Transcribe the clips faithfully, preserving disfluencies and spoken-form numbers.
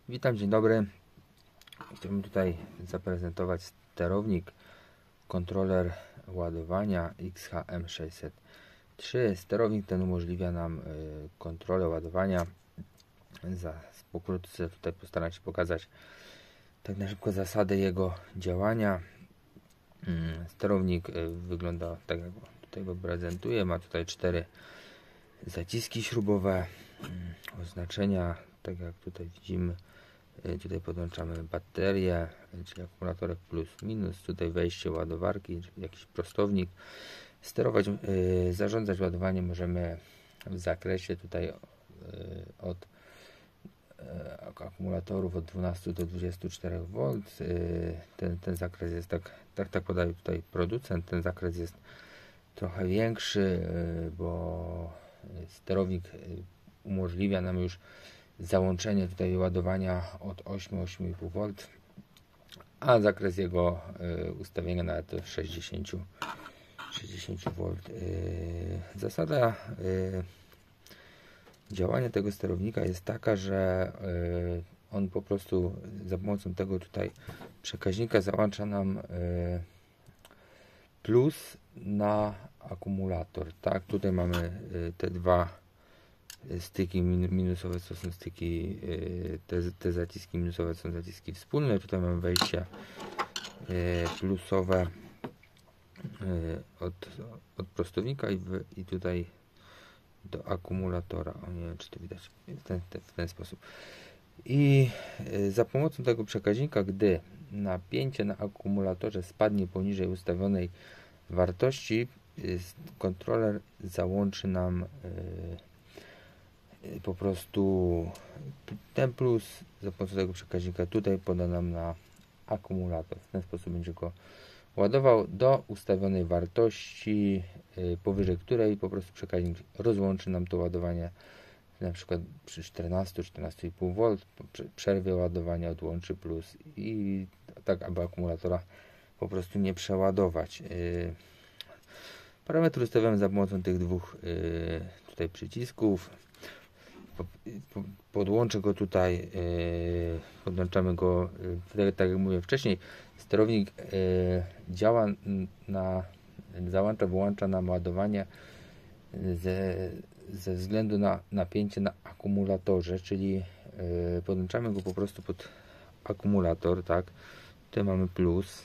Witam, dzień dobry. Chciałbym tutaj zaprezentować sterownik, kontroler ładowania X H M sześćset trzy. Sterownik ten umożliwia nam y, kontrolę ładowania. Za, pokrótce tutaj postaram się pokazać tak na szybko zasady jego działania. Y, sterownik y, wygląda tak, jak tutaj go prezentuję. Ma tutaj cztery zaciski śrubowe, y, oznaczenia, tak jak tutaj widzimy. Tutaj podłączamy baterię, czyli akumulatorek plus minus, tutaj wejście ładowarki, czyli jakiś prostownik. Sterować, yy, zarządzać ładowaniem możemy w zakresie tutaj yy, od yy, akumulatorów od dwunastu do dwudziestu czterech wolt. Yy, ten, ten zakres jest tak, tak, tak podaje tutaj producent, ten zakres jest trochę większy, yy, bo sterownik yy, umożliwia nam już załączenie tutaj ładowania od ośmiu do ośmiu i pół wolt, a zakres jego y, ustawienia nawet do sześćdziesięciu wolt. Y, zasada y, działania tego sterownika jest taka, że y, on po prostu za pomocą tego tutaj przekaźnika załącza nam y, plus na akumulator. Tak, tutaj mamy y, te dwa styki minusowe, to są styki, te, te zaciski minusowe są zaciski wspólne. Tutaj mamy wejście plusowe od, od prostownika i, w, i tutaj do akumulatora. O, nie wiem, czy to widać w ten, w ten sposób. I za pomocą tego przekaźnika, gdy napięcie na akumulatorze spadnie poniżej ustawionej wartości, kontroler załączy nam po prostu ten plus za pomocą tego przekaźnika tutaj poda nam na akumulator. W ten sposób będzie go ładował do ustawionej wartości, powyżej której po prostu przekaźnik rozłączy nam to ładowanie, na przykład przy czternastu do czternastu i pół wolt, po przerwie ładowania odłączy plus i tak, aby akumulatora po prostu nie przeładować. Parametry ustawiamy za pomocą tych dwóch tutaj przycisków. Podłączę go tutaj, yy, podłączamy go, yy, tak jak mówiłem wcześniej, sterownik yy, działa na, załącza, wyłącza nam ładowanie ze, ze względu na napięcie na akumulatorze, czyli yy, podłączamy go po prostu pod akumulator, tak, tutaj mamy plus,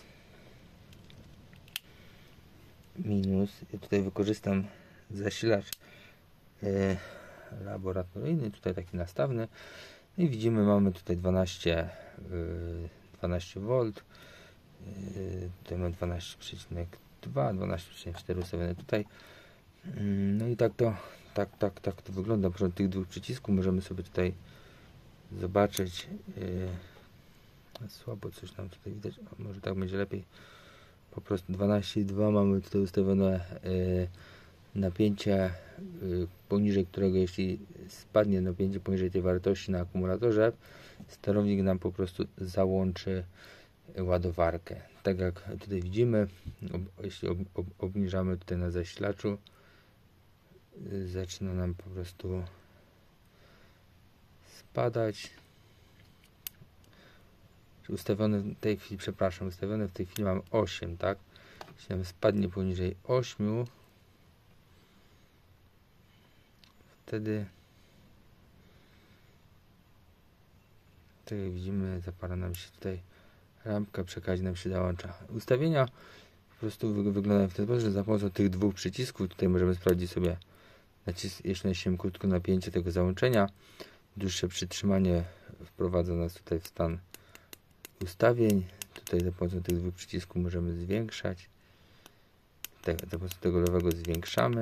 minus, ja tutaj wykorzystam zasilacz yy, laboratoryjny, tutaj taki nastawny i widzimy, mamy tutaj dwanaście wolt, tutaj mamy dwanaście przecinek dwa, dwanaście przecinek cztery ustawione tutaj. No i tak to tak, tak, tak to wygląda. Proszę tych dwóch przycisków możemy sobie tutaj zobaczyć. Słabo coś nam tutaj widać, a może tak będzie lepiej. Po prostu dwanaście i dwa mamy tutaj ustawione napięcie, poniżej którego, jeśli spadnie napięcie poniżej tej wartości na akumulatorze, sterownik nam po prostu załączy ładowarkę. Tak jak tutaj widzimy, ob, jeśli ob, ob, obniżamy tutaj na zasilaczu, zaczyna nam po prostu spadać. Ustawione w tej chwili, przepraszam, ustawione w tej chwili mam osiem, tak? Jeśli nam spadnie poniżej ośmiu, wtedy, tak jak widzimy, zapala nam się tutaj lampka, przekaźnik nam się załącza. Ustawienia po prostu wyglądają w ten sposób, że za pomocą tych dwóch przycisków tutaj możemy sprawdzić sobie, nacisk, jeśli naciśniemy krótko napięcie tego załączenia, dłuższe przytrzymanie wprowadza nas tutaj w stan ustawień. Tutaj za pomocą tych dwóch przycisków możemy zwiększać. Tak, za pomocą tego lewego zwiększamy.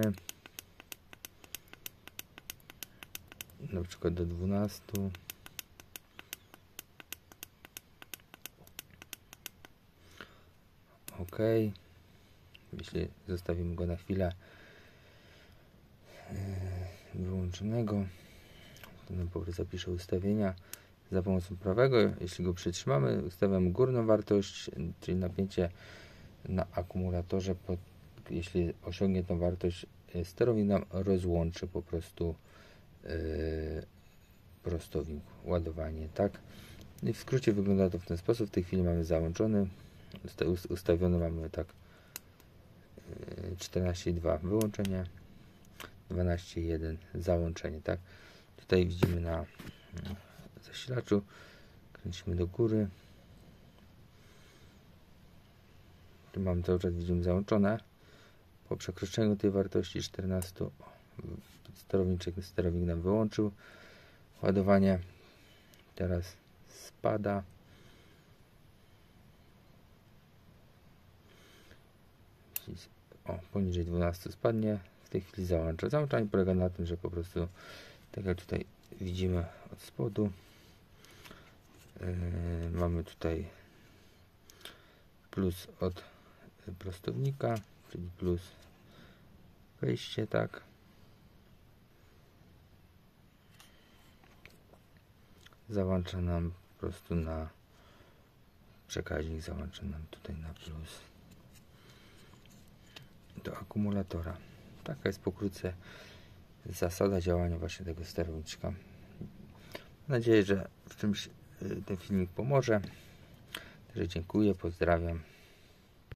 Na przykład do dwunastu. OK. Jeśli zostawimy go na chwilę wyłączonego, to nam po prostu zapisze ustawienia. Za pomocą prawego, jeśli go przytrzymamy, ustawiamy górną wartość, czyli napięcie na akumulatorze. Pod, jeśli osiągnie tą wartość, sterownik nam rozłączy po prostu yy, prostownik, ładowanie, tak. I w skrócie wygląda to w ten sposób. W tej chwili mamy załączony, ustawiony mamy tak czternaście i dwa wyłączenie, dwanaście i jeden załączenie, tak. Tutaj widzimy na zasilaczu, kręcimy do góry. Tu mamy cały czas, widzimy, załączone. Po przekroczeniu tej wartości czternaście sterownik, sterownik nam wyłączył ładowanie. Teraz spada. O, poniżej dwunastu spadnie. W tej chwili załącza. Załączanie polega na tym, że po prostu, tak jak tutaj widzimy od spodu, yy, mamy tutaj plus od prostownika, czyli plus wejście, tak. Załącza nam po prostu na przekaźnik, załącza nam tutaj na plus do akumulatora. Taka jest pokrótce zasada działania właśnie tego sterowniczka. Mam nadzieję, że w czymś ten filmik pomoże. Także dziękuję, pozdrawiam.